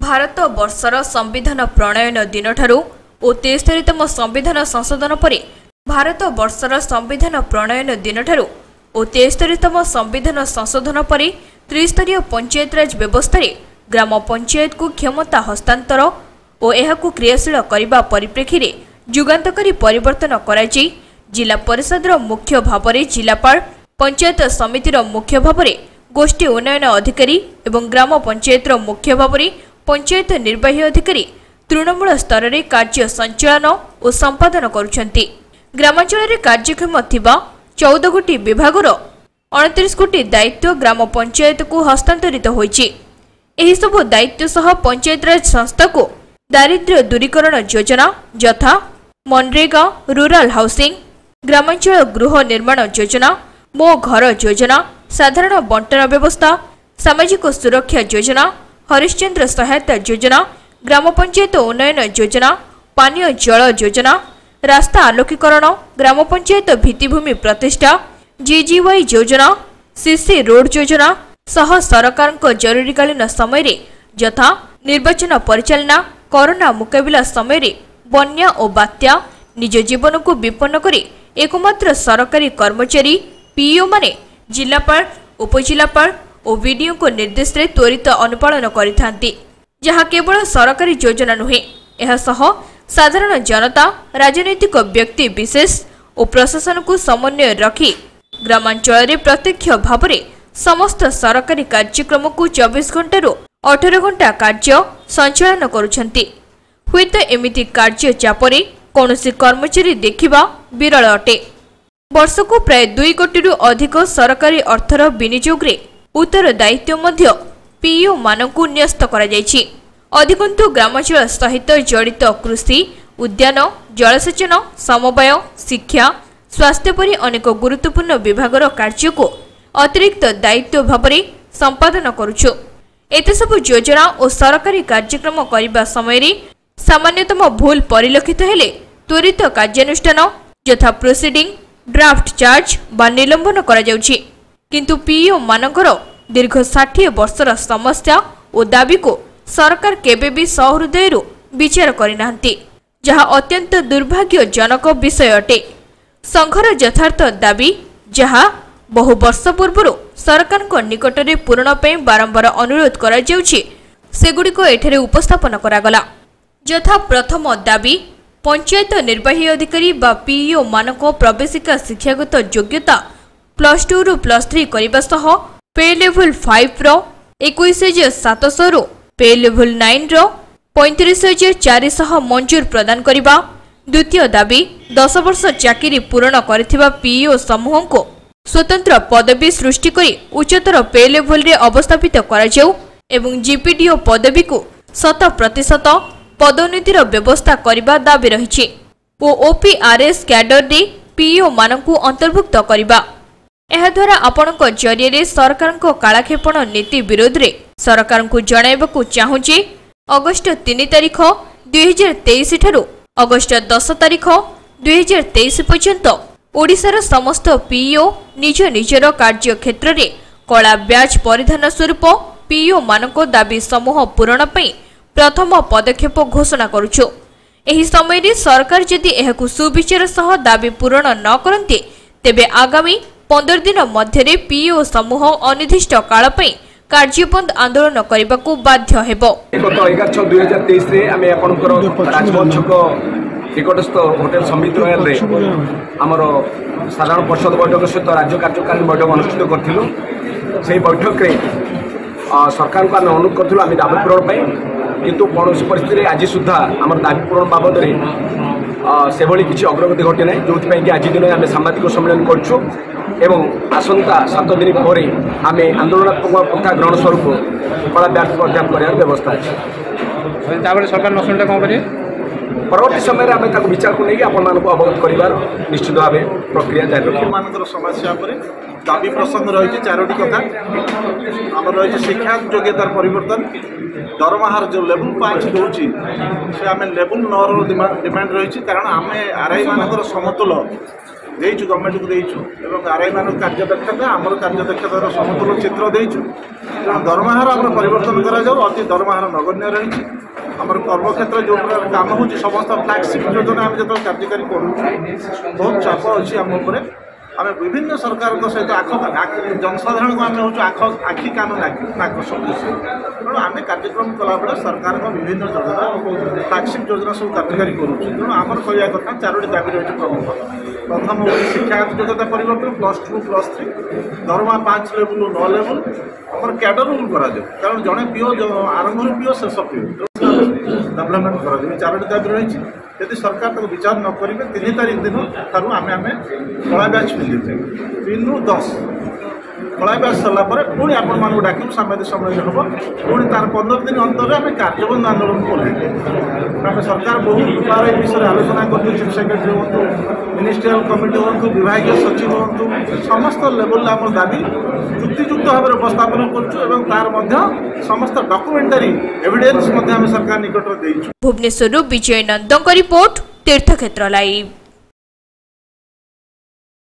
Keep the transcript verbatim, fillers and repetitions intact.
भारत वर्षर संविधान प्रणयन दिन ठारू और तेस्तरीतम संविधान संशोधन पर भारत वर्षर संविधान प्रणयन दिन ठारू और तेस्तरीतम संविधान संशोधन पर त्रिस्तरीय पंचायतराज व्यवस्था ग्राम पंचायत को क्षमता हस्तांतर और यहाकू क्रियाशील करने परिप्रेक्षी में जुगान्तकारी परिवर्तन कराई जिला परिषद मुख्य भाव में जिलापाल पंचायत समितिर मुख्य भाव में गोष्ठी उन्नयन अधिकारी एवं ग्राम पंचायत मुख्य भाव में पंचायत निर्वाही अधिकारी तृणमूल स्तर में कार्य संचालन और संपादन करुछंती। ग्रामांचल में कार्यक्षम थिबा चौदह गोटी विभागर अड़तीस गोटी दायित्व ग्राम पंचायत को हस्तांतरित होईछि। एही सबु दायित्व सह पंचायतराज संस्था को दारिद्र्य दूरीकरण योजना यथा मनरेगा रूराल हाउसिंग ग्रामांचल गृह निर्माण योजना मो घर योजना साधारण बंटन व्यवस्था सामाजिक सुरक्षा योजना हरिश्चंद्र सहायता योजना ग्राम पंचायत उन्नयन योजना पानीय जल योजना रास्ता आलोकीकरण ग्राम पंचायत भित्तिभूमि प्रतिष्ठा जीजीवाई योजना सीसी रोड योजना सह सरकार जरूरीकालीन समय यथा निर्वाचन परिचालना कोरोना मुकाबला समय बन्या और बात्या निज जीवन को विपन्न करी एकमात्र सरकारी कर्मचारी पीओ माने जिलापाल उपजिलापाल और वीडीओ को निर्देश रे त्वरित अनुपालन करिथांती जहाँ केवल सरकारी योजना नुहे यह सह साधारण जनता राजनैतिक व्यक्ति विशेष और प्रशासन को समन्वय रखी ग्रामांचल में प्रत्यक्ष भाव में समस्त सरकारी कार्यक्रम को चौबीस घंटा रु अठारह घंटा कार्य संचालन करुछंती। हुएत एमिति कार्य चापरे कौनसी कर्मचारी देखिबा विरल अटे। वर्ष को प्राय दुई कोटी रु अधिक सरकारी अर्थर विनियोग रे उत्तर दायित्व मध्य पीओ मानकु न्यस्त करा जायछि। अधिकंतु ग्रामांचल सहित जड़ित कृषि उद्यान जलसेचन समवाय शिक्षा स्वास्थ्य परि अनेक गुरुत्वपूर्ण विभागर कार्य को अतिरिक्त दायित्व भाव में संपादन करुछु। एते सब योजना और सरकारी कार्यक्रम करने समय सामान्यतम भूल परिलक्षित हेले त्वरित कार्यानुष्ठान यथा प्रोसीडिंग ड्राफ्ट चार्ज बा निलंबन करा जाउछि। किंतु पीओ मानकर दीर्घ षाठी वर्षर समस्या और दाबी को सरकार केबे भी सहृदय विचार करिनाहंती जहाँ अत्यंत दुर्भाग्यजनक विषय अटे। संघर यथार्थ दाबी जहाँ बहु वर्ष पूर्व सरकार को निकट में पूरण पे बारंबार अनुरोध करा जाउछि सेगुड़िक एठारे उपस्थापन करागला। यथा प्रथम दाबी पंचायत निर्वाही अधिकारी बा पीओ मानक प्रवेशिका शिक्षागत योग्यता प्लस टू रु प्लस थ्री करने सह पे लेवल फाइव रो इक्कीस हजार सातश रु पे लेवल नाइन रो पैंतीस हजार चार सौ मंजूर प्रदान करने। द्वितीय दाबी दस वर्ष चाकरी पूर्ण करथिबा पीओ समूह को स्वतंत्र पदवी सृष्टि करी उच्चतर पे लेवल रे अवस्थापित करा जाऊ एवं जीपीडीओ पदवी को शत प्रतिशत पदोन्नतिर व्यवस्था करने दाबी रही ओ ओपीआरएस कैडर रे पीओ मानकु अंतर्भुक्त करबा। एहा द्वारा आपणक जरिए सरकार कालाक्षेपण नीति विरोध रे सरकार को जणाइबाकू चाहूचे अगस्ट तीन तारीख दुई हजार तेईस ठारू अगस्ट दस तारीख दुई हजार तेईस पर्यंत ओडिशार समस्त पीओ निज निजर कार्य क्षेत्र में कला ब्याज परिधान स्वरूप पीओ मानक दाबी समूह पूरण पई प्रथम पदक्षेप घोषणा करुछु। एही समय रे सरकार जदि एहाकू सुविचार सह दाबी पूरण न करन्ते तेबे आगामी पंद्रह दिन मध्य पीओ समूह अनिर्दिष्ट काल पई कार्यबंद आंदोलन करने बाध्य हेबो। एगार छह दुई हजार तेईस आम राजभवन छक निकटस्थ होटेल संबित रॉयल रे आमर साधारण परिषद बैठक सहित राज्य कार्यकालीन बैठक अनुष्ठित करूँ। से बैठक रे सरकार को आम अनुरोध करूँ आम दाबी पूरण किंतु कौन परिस्थिति आज सुधा आम दाबी पूरण बाबद से किसी अग्रगति घटी ना जो कि आज दिन आम सांबादिक सम्मेलन करूँ एवं आसंता सात दिन पर आम आंदोलनात्मक पथा ग्रहण स्वरूप कला ब्याज प्रदान कर व्यवस्था अच्छे। सरकार न शुणिले कौन करें परवर्ती समय आम विचार को लेकिन आपण मानक अवगत कर निश्चित भाव प्रक्रिया जारी रखिए। मान समस्या दाबी प्रसंग रही चारोटी कथा आम रही शिक्षा योग्यतार परिवर्तन दरमाहार जो लेवल पाँच दूसरी से आम लेवल नौ डिमांड रही कारण आम आरआई मान समतुल ଦେଇଛୁ ଗଭର୍ଣ୍ଣମେଣ୍ଟକୁ ଦେଇଛୁ ଏବଂ ଆର୍ଆଇ ମାନଙ୍କ କାର୍ଯ୍ୟଦକ୍ଷତା ଆମର କାର୍ଯ୍ୟଦକ୍ଷତାର ସମତୁଲ ଚିତ୍ର ଦେଇଛୁ। ତେଣୁ ଦରମାହାର ଆମର ପରିବର୍ତ୍ତନ କରାଯାଉ। ଅତି ଦରମାହାର ନଗଣ୍ୟ ରହିଛି। ଆମର କର୍ମକ୍ଷେତ୍ର ଯେଉଁ ପ୍ରକାର କାମ ହେଉଛି ସମସ୍ତ ଫ୍ଲାଗସିପ୍ ଯୋଜନା ଆମେ ଯେତେବେଳେ କାର୍ଯ୍ୟକାରୀ କରୁଛୁ ବହୁତ ଚାପ ଅଛି ଆମ ଉପରେ। ଆମେ ବିଭିନ୍ନ ସରକାରଙ୍କ ସହିତ ଆଖ ଜନସାଧାରଣଙ୍କୁ ଆମେ ହେଉଛୁ ଆଖ ଆଖି କାନ ନାକ ସଦୃଶ। ତେଣୁ ଆମେ କାର୍ଯ୍ୟକ୍ରମ କଲାବେଳେ ସରକାରଙ୍କ ବିଭିନ୍ନ ଯୋଜନା ଫ୍ଲାଗସିପ୍ ଯୋଜନା ସବୁ କାର୍ଯ୍ୟକାରୀ କରୁଛୁ। ତେଣୁ ଆମର କହିବା କଥା ଚାରୋଟି ଦାବି ରହିଛି ପ୍ରମୁଖ। ପ୍ରଥମ ହେଉଛି ଶିକ୍ଷାଗତ ଯୋଗ୍ୟତା ପରିବର୍ତ୍ତନ ପ୍ଲସ୍ ଟୁ ପ୍ଲସ୍ ଥ୍ରୀ ଦରମା ପାଞ୍ଚ ଲେବୁଲ ନଅ ଲେବୁଲ ଆମର କ୍ୟାଡର ରୁଲ୍ କରାଯାଉ। କାରଣ ଜଣେ ପିଓ ଆରମ୍ଭରୁ ପିଓ ଶେଷ ପିଓ ଡେଭଲପମେଣ୍ଟ କରାଯାଉ। ଏ ଚାରୋଟି ଦାବି ରହିଛି। ଯଦି ସରକାର ତାକୁ ବିଚାର ନ କରିବେ ତିନି ତାରିଖ ଦିନ ଠାରୁ ଆମେ ଆମେ କଳା ବ୍ୟାଚ୍ ପିନ୍ଧିବୁ ତିନିରୁ ଦଶ କଳା ବ୍ୟାଚ୍ ସରିଲା ପରେ ପୁଣି ଆପଣମାନଙ୍କୁ ଡାକିବୁ ସାମ୍ବାଦିକ ସମ୍ମିଳନୀ ହେବ। ପୁଣି ତାର ପନ୍ଦର ଦିନ ଅନ୍ତରରେ ଆମେ କାର୍ଯ୍ୟବନ୍ଦ ଆନ୍ଦୋଳନକୁ ଓହ୍ଲାଇବୁ। ଆମେ ସରକାର ବହୁତ ବାର ଏ ବିଷୟରେ ଆଲୋଚନା କରୁଛୁ। ଚିଫ୍ ସେକ୍ରେଟାରୀ ହୁଅନ୍ତୁ ମିନିଷ୍ଟ୍ରିଆଲ କମିଟି ହୁଅନ୍ତୁ ବିଭାଗୀୟ ସଚିବ ହୁଅନ୍ତୁ ସମସ୍ତ ଲେଭେଲରେ ଆମର ଦାବି ଯୁକ୍ତିଯୁକ୍ତ ଭାବରେ ଉପସ୍ଥାପନ କରୁଛୁ ଏବଂ ତାର ମଧ୍ୟ ସମସ୍ତ ଡକୁମେଣ୍ଟାରୀ ଏଭିଡେନ୍ସ ମଧ୍ୟ ଆମେ ସରକାର ନିକଟରେ ଦେଇଛୁ। ଭୁବନେଶ୍ୱରରୁ ବିଜୟ ନନ୍ଦଙ୍କ ରିପୋର୍ଟ ତୀର୍ଥକ୍ଷେତ୍ର ଲାଇଭ୍।